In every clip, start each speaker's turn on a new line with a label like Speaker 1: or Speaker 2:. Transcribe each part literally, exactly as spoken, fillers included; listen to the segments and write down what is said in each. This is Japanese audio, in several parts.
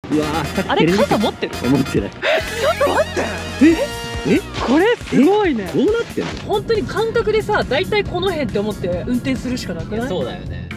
Speaker 1: うわー、
Speaker 2: あれ傘持ってる？
Speaker 1: 持ってない。
Speaker 2: ちょっと待って。
Speaker 1: ええ、
Speaker 2: これすごいね。
Speaker 1: どうなってんの？
Speaker 2: 本当に感覚でさ、だいたいこの辺って思って運転するしかなくない？
Speaker 1: そうだよね。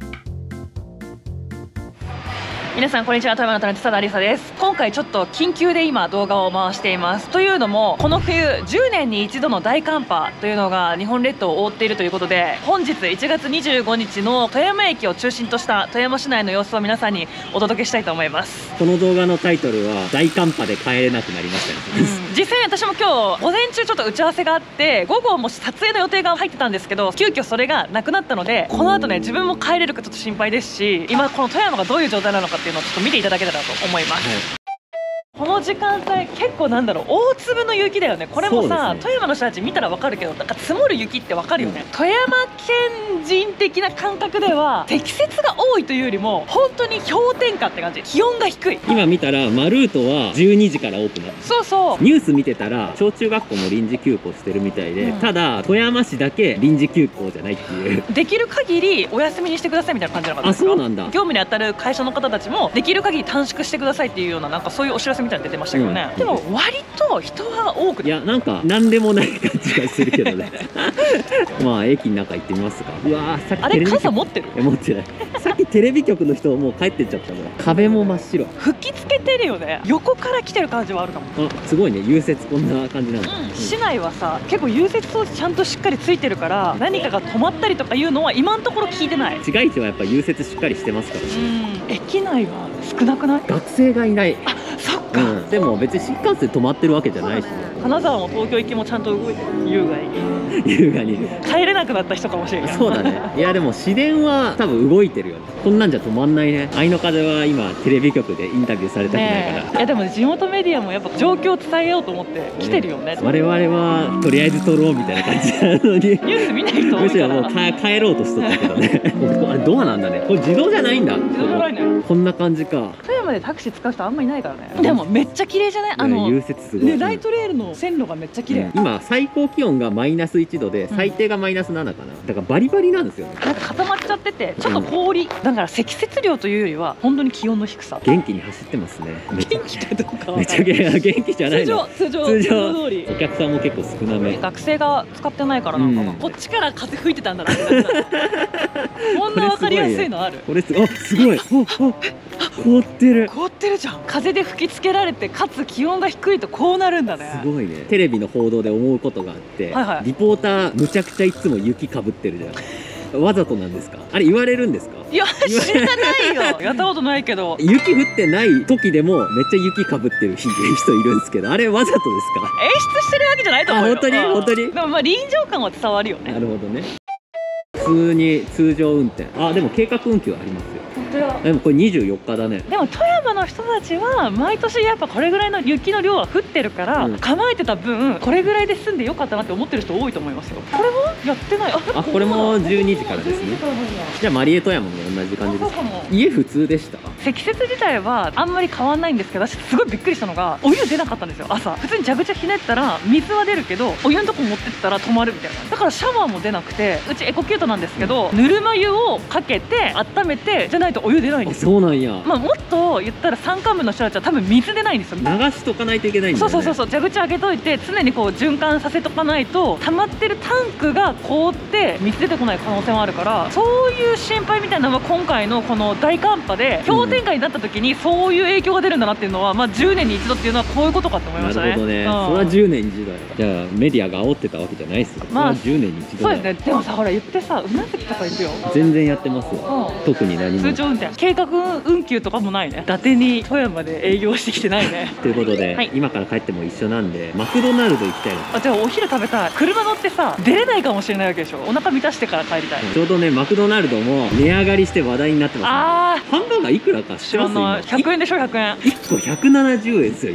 Speaker 2: 皆さんこんにちは、富山のタレント佐田ありさです。今回ちょっと緊急で今動画を回しています。というのもこの冬じゅうねんに一度の大寒波というのが日本列島を覆っているということで、本日いちがつにじゅうごにちの富山駅を中心とした富山市内の様子を皆さんにお届けしたいと思います。
Speaker 1: この動画のタイトルは大寒波で帰れなくなりましたね、
Speaker 2: うん、実際に私も今日午前中ちょっと打ち合わせがあって午後も撮影の予定が入ってたんですけど、急遽それがなくなったので、この後ね自分も帰れるかちょっと心配ですし、今この富山がどういう状態なのかっていうのをちょっと見ていただけたらと思います。はい、この時間帯結構なんだろう、大粒の雪だよね。これもさ、ね、富山の人たち見たらわかるけど、なんか積もる雪ってわかるよね、うん、富山県人的な感覚では積雪が多いというよりも本当に氷点下って感じ。気温が低い。
Speaker 1: 今見たらマルートはじゅうにじからオープンだ。
Speaker 2: そうそう、
Speaker 1: ニュース見てたら小中学校も臨時休校してるみたいで、うん、ただ富山市だけ臨時休校じゃないっていう
Speaker 2: できる限りお休みにしてくださいみたいな感じなのかな。
Speaker 1: あ、そうなんだ。
Speaker 2: 業務に当たる会社の方たちもできる限り短縮してくださいっていうような、なんかそういうお知らせみたいなの出てましたけどね、うん、でも割と人は多くて、
Speaker 1: いやなんか何でもない感じがするけどねまあ駅の中行ってみますか。うわー、さっき
Speaker 2: あれ傘持ってる？
Speaker 1: 持ってないさっきテレビ局の人もう帰ってっちゃったもん。壁も真っ白。
Speaker 2: 吹きつけてるよね。横から来てる感じはあるかも。
Speaker 1: あ、すごいね、融雪こんな感じなんだ、
Speaker 2: うんうん、市内はさ結構融雪装置ちゃんとしっかりついてるから、何かが止まったりとかいうのは今のところ聞いてない。
Speaker 1: 市街地はやっぱ融雪しっかりしてますからね。
Speaker 2: うん、駅内は少なくない？
Speaker 1: 学生がいない。
Speaker 2: あ、そっか、
Speaker 1: うん、でも別に新幹線止まってるわけじゃないし、ね、
Speaker 2: 金沢も東京行きもちゃんと動いてる。優雅に
Speaker 1: 優雅に
Speaker 2: 帰れなくなった人かもしれない。
Speaker 1: そうだね。いやでも市電は多分動いてるよね。こんなんじゃ止まんないね。愛の風は今テレビ局でインタビューされたくないから、ね、
Speaker 2: いやでも地元メディアもやっぱ状況を伝えようと思って来てるよね。
Speaker 1: ね、我々はとりあえず撮ろうみたいな感じなのにニュ
Speaker 2: ース見ない人多いから、
Speaker 1: むしろもう帰ろうとしとったけどねあれドアなんだね。これ自動じゃないんだ。
Speaker 2: 自動じゃないね。
Speaker 1: こんな感じか。
Speaker 2: 富山でタクシー使う人あんまいないからね。でもめっちゃ綺麗じゃない？あの
Speaker 1: 融雪すごい、ね、
Speaker 2: ライトレールの線路がめっちゃ綺麗、うん、
Speaker 1: 今最高気温がマイナスいちどで最低がマイナスななかな。だからバリバリなんですよね。
Speaker 2: なんか固まっちゃっててちょっと氷、うん、だから積雪量というよりは本当に気温の低さ。
Speaker 1: 元気に走ってますね。
Speaker 2: 元気ってどうか
Speaker 1: めっちゃ元気じゃないの。
Speaker 2: 通常
Speaker 1: 通常
Speaker 2: 通常通り。
Speaker 1: お客さんも結構少なめ。
Speaker 2: 学生が使ってないからなんかな、うん、こっちから風吹いてたんだなって感じだこんな分かりやすいのある？
Speaker 1: これすごい、あ、すごい凍ってる。
Speaker 2: 凍ってるじゃん。風で吹きつけられてかつ気温が低いとこうなるんだね。
Speaker 1: すごいね。テレビの報道で思うことがあって、はいはい、リポーターむちゃくちゃいつも雪かぶってるじゃんわざとなんですか？あれ言われるんですか？
Speaker 2: いや知らないよやったことないけど
Speaker 1: 雪降ってない時でもめっちゃ雪かぶってる人いるんですけど、あれわざとですか？
Speaker 2: 演出してるわけじゃないと思うよ。
Speaker 1: あ、本当に本当に。
Speaker 2: でもまあ臨場感は伝わるよね。
Speaker 1: なるほどね。普通に通常運転。あ、でも計画運休ありますよ。でもこれにじゅうよっかだね。
Speaker 2: でも富山の人たちは毎年やっぱこれぐらいの雪の量は降ってるから、うん、構えてた分これぐらいで済んでよかったなって思ってる人多いと思いますよ。これはやってない。あ、
Speaker 1: あ、これもじゅうにじからですね。じゃあマリエ富山も同じ感じですか？家普通でした？
Speaker 2: 積雪自体はあんまり変わんないんですけど、私すごいびっくりしたのがお湯出なかったんですよ。朝普通に蛇口ひねったら水は出るけどお湯のとこ持ってったら止まるみたいな。だからシャワーも出なくて、うちエコキュートなんですけど、うん、ぬるま湯をかけて温めてじゃないとお湯出ないんですよ。
Speaker 1: そうなんや。
Speaker 2: まあもっと言ったら山間部の人たちは多分水出ないんですよ。
Speaker 1: 流しとかないといけないんだよね。
Speaker 2: そうそうそうそう、蛇口開けといて常にこう循環させとかないと溜まってるタンクが凍って水出てこない可能性もあるから、そういう心配みたいなのは今回のこの大寒波で氷点下になった時にそういう影響が出るんだなっていうのは、まあじゅうねんに一度っていうのはこういうことかって思いましたね。
Speaker 1: なるほどね、うん、それはじゅうねんに一度だよ。じゃあメディアが煽ってたわけじゃないっすよ。まあじゅうねんに一度。
Speaker 2: そうですね。でもさ、ほら言ってさ、うなずきとか行くよ。
Speaker 1: 全然やってますよ、うん、特に何も。
Speaker 2: 通常運転、計画運休とかもないね。伊達に富山で営業してきてないね
Speaker 1: ということで、はい、今から帰っても一緒なんでマクドナルド行きたいな。
Speaker 2: あ、じゃあお昼食べたい。車乗ってさ出れないかもしれないわけでしょ。お腹満たしてから帰りたい。
Speaker 1: ちょうどね、マクドナルドも値上がりして話題になってます、ね、
Speaker 2: ああ、
Speaker 1: ハンバーガーいくらか知らない。
Speaker 2: ひゃくえんでしょ。ひゃくえん。
Speaker 1: いっこひゃくななじゅうえんですよ今。
Speaker 2: 結構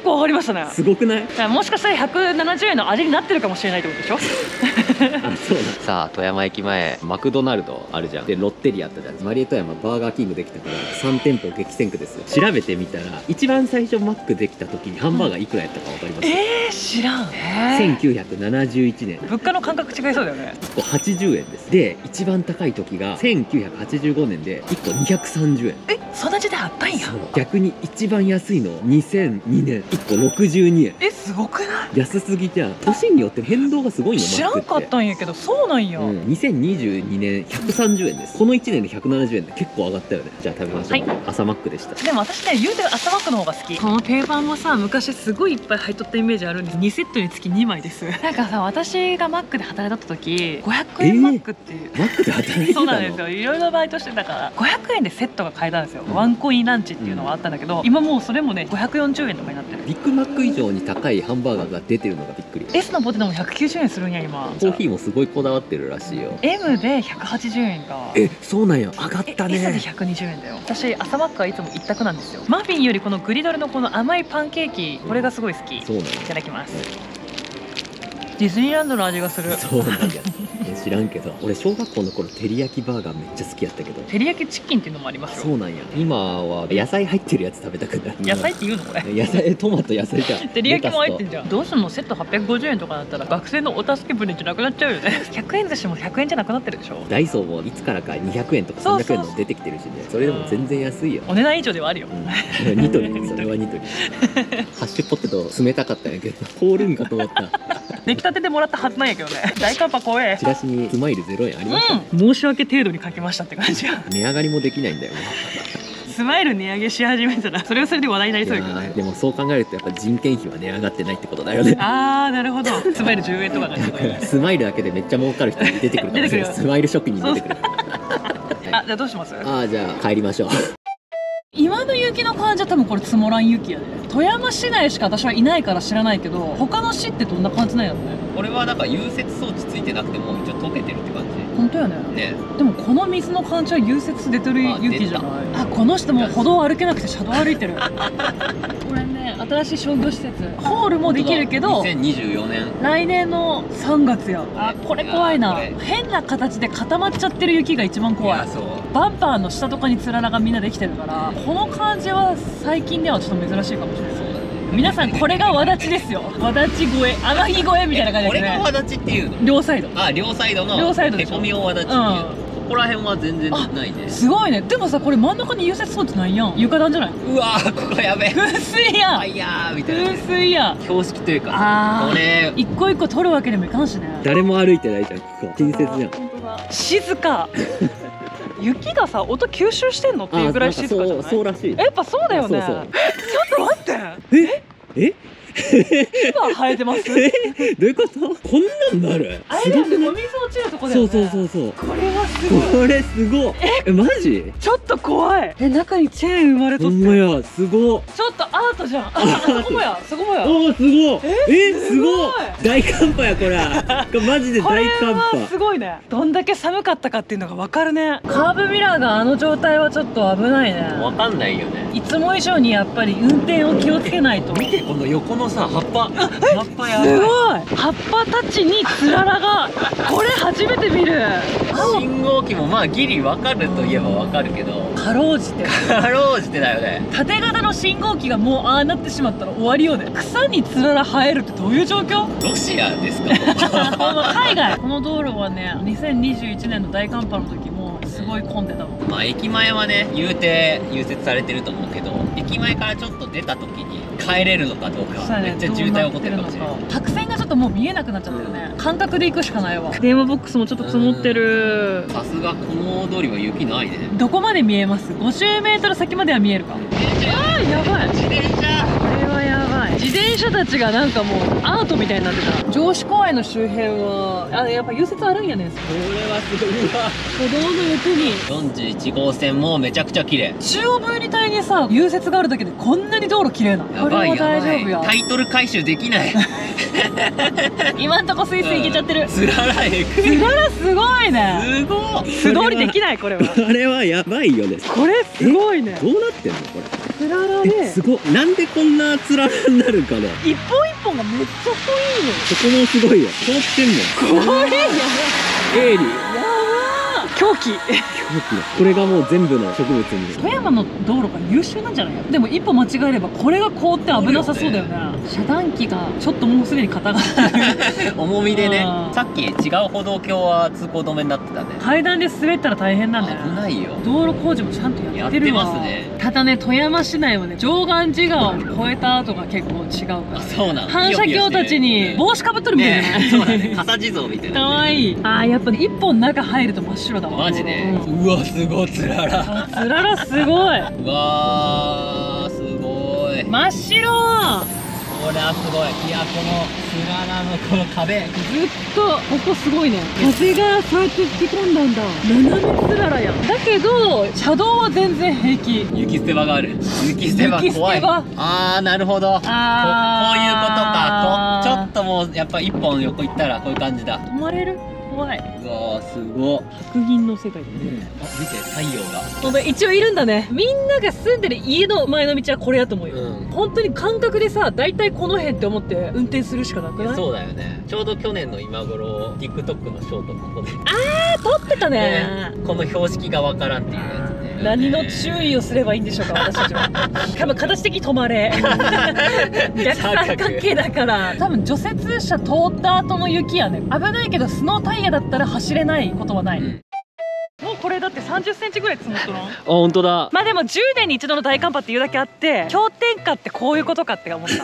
Speaker 2: 構上がりましたね。
Speaker 1: すごくない？
Speaker 2: もしかしたらひゃくななじゅうえんの味になってるかもしれないってことでしょ。
Speaker 1: あ、そうだ。さあ富山駅前マクドナルドあるじゃん。でロッテリアあったじゃん。マリエ富山バーガーキングできたからさん店舗激戦区ですよ。調べてみたら一番最初マックできた時にハンバーガーいくらやったか分かります？
Speaker 2: えー、知らん。
Speaker 1: せんきゅうひゃくななじゅういちねん。
Speaker 2: 物価の感覚違いそうだよね。
Speaker 1: いっこはちじゅうえんです。で一番高い時がせんきゅうひゃくはちじゅうごねんでいっこにひゃくさんじゅうえん。
Speaker 2: え、そんな時代あったんや。
Speaker 1: 逆に一番安いのにせんにねんいっころくじゅうにえん。
Speaker 2: え、すごくない？
Speaker 1: 安すぎじゃん。年によって変動がすごいの。
Speaker 2: 知らんかったんやけど、そうなんや。
Speaker 1: うん、にせんにじゅうにねんひゃくさんじゅうえんです。このいちねんでひゃくななじゅうえんで結構上がったよね。じゃあ食べましょう、はい、朝マックでした。
Speaker 2: でも私ね、言うて朝マックの方が好き。この定番もさ、昔すごいいっぱい入っとったイメージあるんです。にセットにつきにまいです。なんかさ、私がマックで働いとった時ごひゃくえんマックっていう、
Speaker 1: えー、マックで働いてたの？そうなん
Speaker 2: ですよ。いろいろバイトしてたからごひゃくえんでセットが買えたんですよ。ワンコインランチっていうのがあったんだけど、今もうそれもねごひゃくよんじゅうえんとかになってる。
Speaker 1: ビッグマック以上に高いハンバーガーが出てるのがびっくり。
Speaker 2: S のポテトもひゃくきゅうじゅうえんするんや今。
Speaker 1: コーヒーもすごいこだわってるらしいよ。
Speaker 2: M でひゃくはちじゅうえんか。
Speaker 1: え、そうなんや。上がったね。
Speaker 2: S でひゃくにじゅうえんだよ。私朝マックはいつも一択なんですよ。マフィンよりこのグリドルのこの甘いパンケーキ、これがすごい好き。
Speaker 1: そうなんや。
Speaker 2: いただきます、はい。ディズニーランドの味がする。
Speaker 1: そうなんや。知らんけど俺小学校の頃照り焼きバーガーめっちゃ好きやったけど。
Speaker 2: 照り焼きチキンっていうのもありますよ。
Speaker 1: そうなんや。今は野菜入ってるやつ食べたくなる。
Speaker 2: 野菜って言うのこれ？
Speaker 1: 野菜、トマト野菜じゃん。
Speaker 2: 照り焼きも入ってんじゃん。どうすんの？セットはっぴゃくごじゅうえんとかだったら学生のお助け船じゃなくなっちゃうよね。ひゃくえん寿司もひゃくえんじゃなくなってるでしょ。ダ
Speaker 1: イソーもいつからかにひゃくえんとかさんびゃくえんの出てきてるしね。それでも全然安いよ。
Speaker 2: お値段以上ではあるよ。
Speaker 1: うん、ニトリ。それはニトリ。ハッシュポテト冷たかったんやけど凍るんかと思った。
Speaker 2: 出来たてでもらったはずなんやけどね。大寒波怖え。
Speaker 1: チラシにスマイルゼロえんありましたね、
Speaker 2: うん、申し訳程度に書きましたって感じや。
Speaker 1: 値上がりもできないんだよね。
Speaker 2: スマイル値上げし始めたらそれはそれで話題になりそうやけどね。
Speaker 1: でもそう考えるとやっぱ人件費は値上がってないってことだよね。
Speaker 2: あーなるほど。スマイルじゅうえんとかが
Speaker 1: スマイルだけでめっちゃ儲かる人出てくるかもしれない。スマイル職人出てくる。
Speaker 2: あ、じゃあどうします？
Speaker 1: ああ、じゃあ帰りましょう。
Speaker 2: 今の雪の感じは多分これ積もらん雪やで。富山市内しか私はいないから知らないけど、他の市ってどんな感じなんやろね。
Speaker 1: これはなんか融雪装置ついてなくても一応溶けてるって感じ。
Speaker 2: 本当やね。ね。でもこの水の感じは融雪出てる雪じゃない。あ、この人も歩道歩けなくて車道歩いてる。これね、新しい商業施設ホールもできるけど
Speaker 1: にせんにじゅうよねん
Speaker 2: 来年のさんがつや。あ、これ怖いな。変な形で固まっちゃってる雪が一番怖い。バンパーの下とかにつららがみんなできてるから、この感じは最近ではちょっと珍しいかもしれない。皆さんこれがわだちですよ。わだち越え、天城越えみたいな感じですね。これがわだちっていうの？両サイド。あ、両サイドの両サイドでしょ。へこみをわだちっていう。うんここら辺は全然ないね。すごいね。でもさ、これ真ん中に融雪装置ないやん。床暖じゃない？うわー、ここやべえ。風水やん。あいやーみたいな。風水や。標識というか。ああ。これ一個一個取るわけにもいかんしね。誰も歩いてないじゃん。ここ近接じゃん。本当だ。静か。雪がさ、音吸収してんのっていうぐらい静かじゃない？そうらしい。やっぱそうだよね。ちょっと待って。え？え？今生えてます？えどういうこと？こんなんなる？あれだってお水落ちるとこだよね。そうそうそうそう。これはすごい。これすごい。えマジ？ちょっと怖い。え中にチェーン生まれとって。ほんまや、すごい。ちょっとアートじゃん。あそこもや、そこもや。おおすごい。えすごい。大寒波やこれ。これマジで大寒波。すごいね。どんだけ寒かったかっていうのがわかるね。カーブミラーがあの状態はちょっと危ないね。わかんないよね。いつも以上にやっぱり運転を気をつけないと。見てこの横のさ葉っぱ。葉っぱやばい。すごい。葉っぱたちにつららが。これ初めて見る。信号機もまあギリわかるといえばわかるけど。かろうじて。かろうじてだよね。縦型の信号機がもうああなってしまったら終わりよね。草につらら生えるってどういう状況？ロシアですか？海外。この道路はね、にせんにじゅういちねんの大寒波の時もすごい混んでたもん。まあ駅前はね、言うて融雪されてると思うけど、駅前からちょっと出た時に帰れるのかどうか、めっちゃ渋滞起こってるかもしれない。白線がちょっともう見えなくなっちゃってるね。感覚で行くしかないわ。電話ボックスもちょっと積もってる。さすがこの通りは雪ないね。どこまで見えます？ごじゅうメートル先までは見えるか。あーやばい。自転車。これはやばい。自転車車たちがなんかもうアートみたいになってた。城址公園の周辺はあやっぱ融雪あるんやねん。こ
Speaker 1: れはすごいわ。
Speaker 2: 歩道の横に
Speaker 1: よんじゅういち号線もめちゃくちゃ綺麗。
Speaker 2: 中央分離帯にさ融雪があるだけでこんなに道路綺麗な。
Speaker 1: やばい
Speaker 2: これは大丈夫や。
Speaker 1: タイトル回収できない。
Speaker 2: 今んとこスイスイいけちゃってる。
Speaker 1: つららえく
Speaker 2: つららすごいね。
Speaker 1: すごい。
Speaker 2: 素通りできないこれは。
Speaker 1: これはやばいよね。
Speaker 2: これすごいね。
Speaker 1: どうなってんのこれ。
Speaker 2: つららで。
Speaker 1: すごい。なんでこんなつららになるかね。
Speaker 2: 一本一本がめっちゃ太いの。
Speaker 1: そこもすごいよ。通ってんの。
Speaker 2: これやばい。
Speaker 1: 鋭利。
Speaker 2: やばー。狂気。
Speaker 1: 狂気だ。これがもう全部の植物に。
Speaker 2: 富山の道路が優秀なんじゃない？でも一歩間違えればこれが凍って危なさそうだよね。遮断機がちょっともうすでに硬がってる。
Speaker 1: 重みでね。
Speaker 2: あー
Speaker 1: さっき違う歩道橋は通行止めになってたね。
Speaker 2: 階段で滑ったら大変なんだよ。
Speaker 1: 危ないよ。
Speaker 2: 道路工事もちゃんとやってるわ。
Speaker 1: やってますね。
Speaker 2: ただね富山市内はね常願寺川を越えた後が結構違うから。
Speaker 1: あ、そうなん。
Speaker 2: 反射鏡たちに帽子かぶっとるみたいじゃない？
Speaker 1: ね、そうだね。傘地蔵みたいな、ね。
Speaker 2: かわいい。あーやっぱね一本中入ると真っ白だわ。
Speaker 1: マジで。
Speaker 2: うん
Speaker 1: うわすごいつらら。
Speaker 2: あつららすごい。
Speaker 1: うわーすごい。
Speaker 2: 真っ白。
Speaker 1: これはすごい。いやこのつららのこの壁。
Speaker 2: ずっとここすごいね。風がそうやって吹き込んだんだ。斜めつららやん。だけど車道は全然平気。
Speaker 1: 雪捨て場がある。雪捨て場怖い。
Speaker 2: 雪捨て場。
Speaker 1: あーなるほど。ここういうこと
Speaker 2: あー
Speaker 1: か。こちょっともうやっぱ一本横行ったらこういう感じだ。
Speaker 2: 止まれる。怖い。
Speaker 1: うわーすごい。
Speaker 2: 白銀の世界だね。
Speaker 1: あ見て太陽が。
Speaker 2: ほんと一応いるんだね。みんなが住んでる家の前の道はこれやと思うよ。
Speaker 1: うん。
Speaker 2: 本当に感覚でさ、大体この辺って思って運転するしかなくない？
Speaker 1: そうだよね。ちょうど去年の今頃 TikTok のショートここで。
Speaker 2: あー撮ってたね。
Speaker 1: この標識がわからんっていうやつね。
Speaker 2: 何の注意をすればいいんでしょうか私たちは。多分形的に止まれ。逆三角形だから多分除雪車通った後の雪やね。危ないけどスノータイヤだったら走れないことはない。うん、もうこれだってさんじゅっセンチぐらい積もっとらん？あ、
Speaker 1: 本当だ。
Speaker 2: まあでもじゅうねんに一度の大寒波っていうだけあって氷点下ってこういうことかって思った。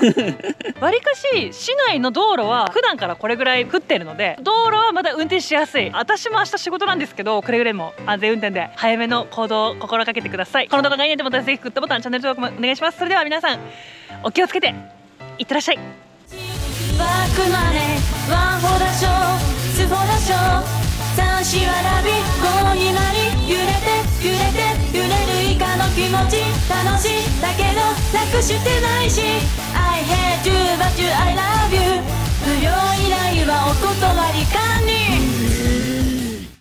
Speaker 2: わりかし市内の道路は普段からこれぐらい降ってるので道路はまだ運転しやすい。私も明日仕事なんですけどくれぐれも安全運転で早めの行動を心がけてください。この動画がいいねと思ったらぜひグッドボタンチャンネル登録もお願いします。それでは皆さんお気をつけていってらっしゃい。
Speaker 3: バックマネーワンフォーダショーツフォーダショー三四はラビゴーになり揺れて揺れて揺れるイカの気持ち楽しいだけど楽してないし I hate you but you I love you 不良依頼はお断りか